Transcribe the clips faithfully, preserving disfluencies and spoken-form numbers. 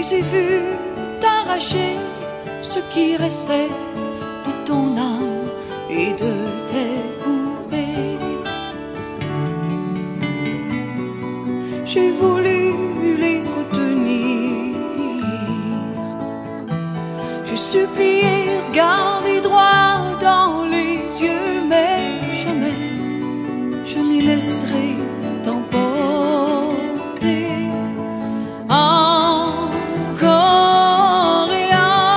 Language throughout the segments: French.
les ai vus t'arracher ce qui restait de ton âme et de tes poupées. J'ai voulu les retenir, j'ai supplié regarder droit dans les yeux, mais jamais je ne les laisserai t'emporter. Encore et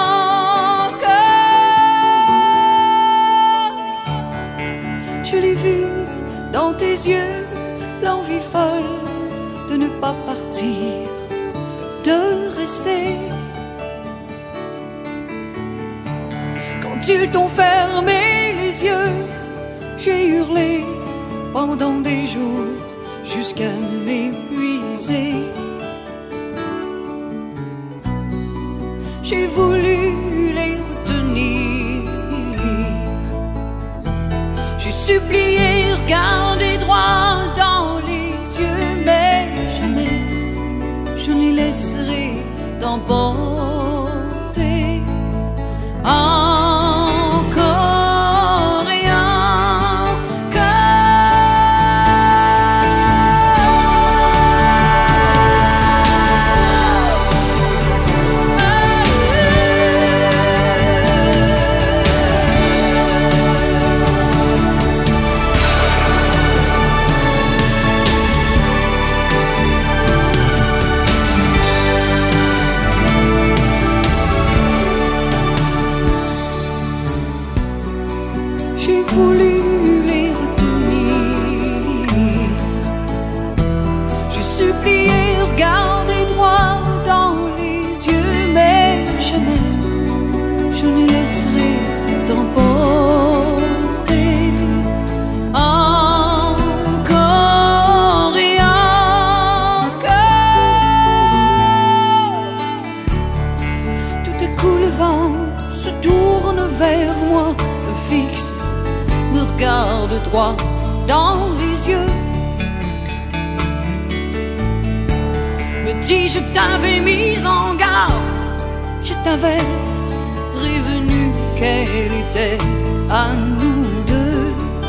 encore, je l'ai vu dans tes yeux, l'envie folle de ne pas partir, de rester. Quand ils t'ont fermé les yeux, j'ai hurlé pendant des jours jusqu'à m'épuiser. J'ai voulu les retenir, j'ai supplié regarder droit dans les yeux, mais jamais je ne les laisserai t'emporter. Encore et j'ai voulu les retenir, j'ai supplié regarder droit dans les yeux, mais jamais je ne laisserai t'emporter. Encore et encore, tout à coup le vent se tourne vers moi, me fixe, me regarde droit dans les yeux, me dit je t'avais mis en garde, je t'avais prévenu qu'elle était à nous deux.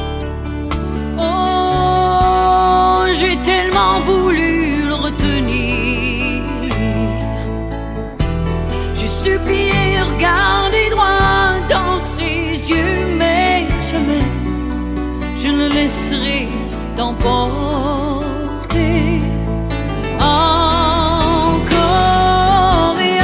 Oh, j'ai tellement voulu le retenir, j'ai supplié regarder droit dans ses yeux, mais jamais je ne laisserai t'emporter. Encore et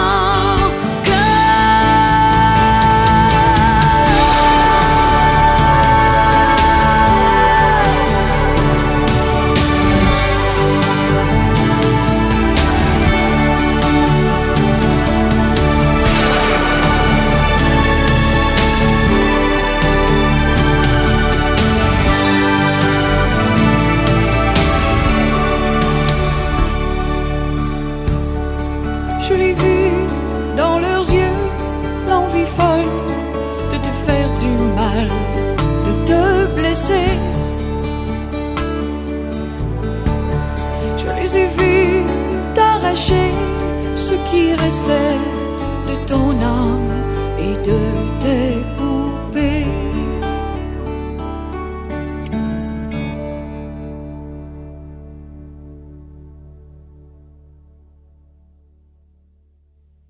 je l'ai vu dans leurs yeux, l'envie folle de te faire du mal, de te blesser. Je les ai vus t'arracher ce qui restait de ton âme et de tes